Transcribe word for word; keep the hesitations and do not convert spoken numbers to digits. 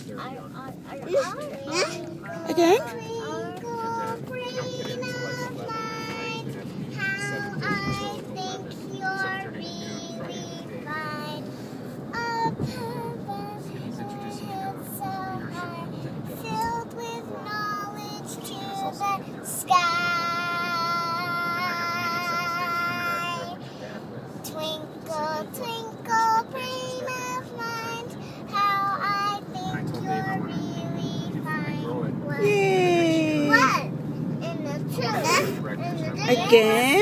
Again? Twinkle, twinkle, brain of mine, how I think you're really fine. Yay! What? In the truth. In the Again?